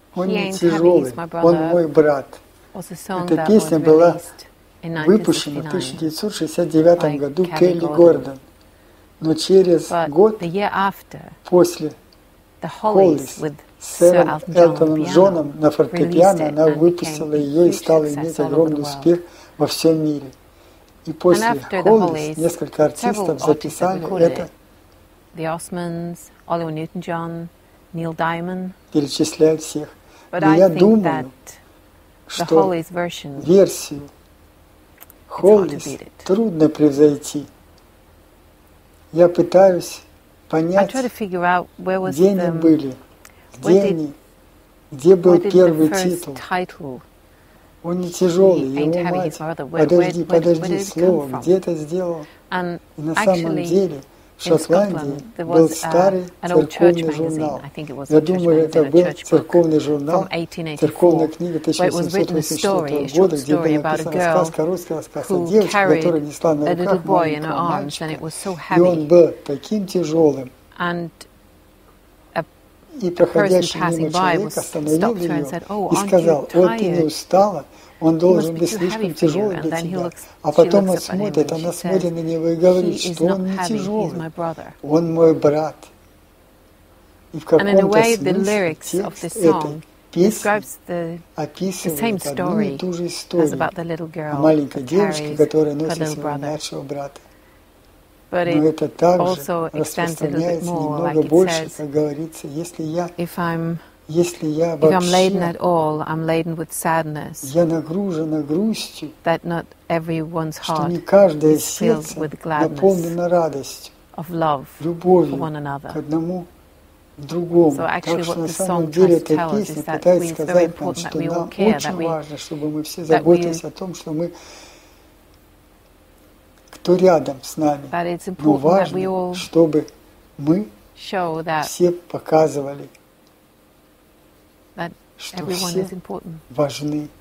Он не тяжелый, он мой брат. Эта песня была выпущена в 1969 году Келли Гордон. Но через год после Холлис с сэром Элтоном Джоном на фортепиано она выпустила ее и стала иметь огромный успех во всем мире. И после Холлис несколько артистов записали это, перечисляют всех. Но я думаю, что версию Холлис трудно превзойти. Я пытаюсь понять, где они были, где был первый титул. Он не тяжелый, его мать. Подожди, слово, где это сделал? И на самом деле в Шотландии был старый церковный журнал. Я думаю, это был церковный журнал, церковная книга 1884 года, где был написан рассказ, короткий рассказ о девочке, которая несла на руках маленького мальчика. И он был таким тяжелым. И проходящий мимо человек остановил ее и сказал: «Вот ты не устала, он должен быть слишком тяжелый для тебя». А потом он смотрит, она смотрит на него и говорит, что он не тяжелый, он мой брат. И в каком-то смысле текст этой песни описывает одну и ту же историю о маленькой девочке, которая носит своего младшего брата. Но это также распространяется немного больше, как говорится, если я вообще я нагружена грустью, что не каждое сердце наполнено радостью, любовью к одному другому. Так что на самом деле эта песня пытается сказать нам, что нам очень важно, чтобы мы все заботились о том, что мы кто рядом с нами. Но важно, чтобы мы все показывали, что все важны.